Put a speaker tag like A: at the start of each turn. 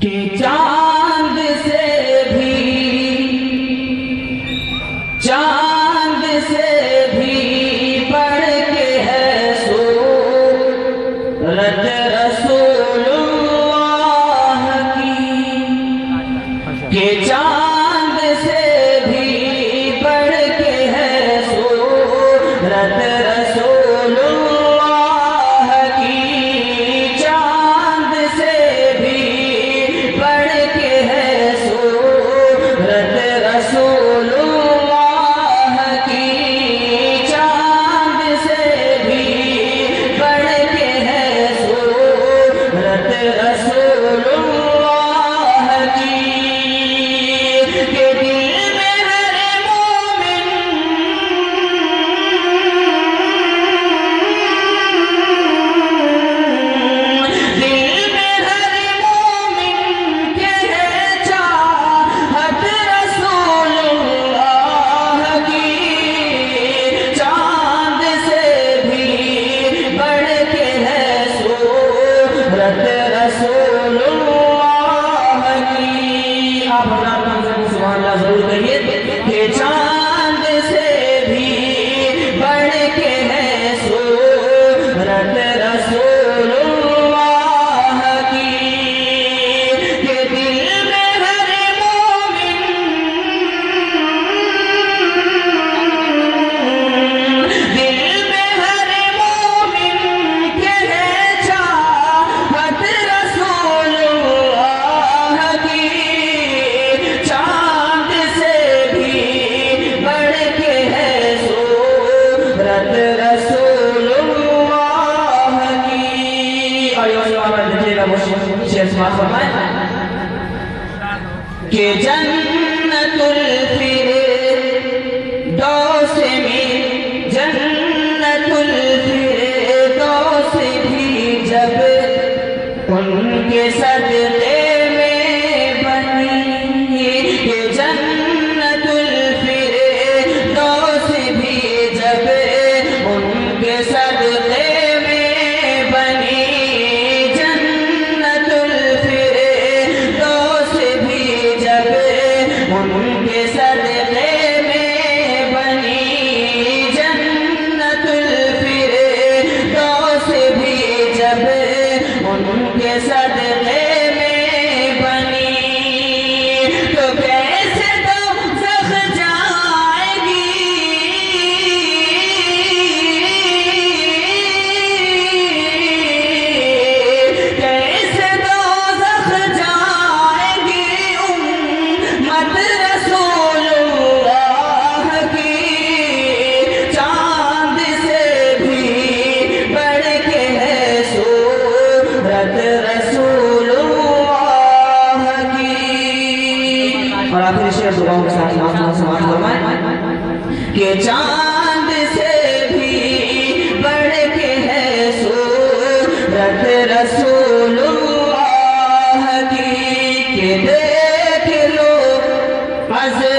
A: کہ چاند سے بھی بڑھ کے ہے صورت رسول اللہ کی، کہ چاند سے بھی بڑھ کے ہے صورت رسول اللہ کی، چاند سے بھی بڑھ کے ہے صورت رسول اللہ کی، چاند سے بھی بڑھ کے ہے صورت رسول اللہ کی، کہ دل میں ہر مومن کے ہے چاہت رسول اللہ کی، چاند سے بھی بڑھ کے ہے صورت رسول اللہ کی۔ آپ سبحان اللہ ضرور کہیے کہ چاند سے بھی بڑھ کے ہے صورت رسول اللہ کی، کہ دل میں ہر مومن کے ہے چاہت رسول اللہ کی، چاند سے بھی بڑھ کے ہے صورت رسول اللہ کی۔ اور یہ دیکھیے گا شیخ سماعت فرمائیں کہ جنت الفردوس میں جنت الفردوس بھی جب ان کے صدقے میں بنی، کہ جنت الفردوس بھی جب ان کے صدقے میں بنی، جنت الفردوس بھی جب ان کے صدقے میں بنی، جنت الفردوس بھی جب ان کے صدقے میں بنی، تو کیسے دوزخ جائے گی، کیسے دوزخ جائے گی امت رسول اللہ کی، چاند سے بھی بڑھ کے ہے صورت رسول اللہ کی۔ اور آخری شعر دعاؤں کے ساتھ سماعت فرمائیں کہ چاند سے بھی بڑھ کے ہے صورت رسول اللہ کی، کہ دیکھ لو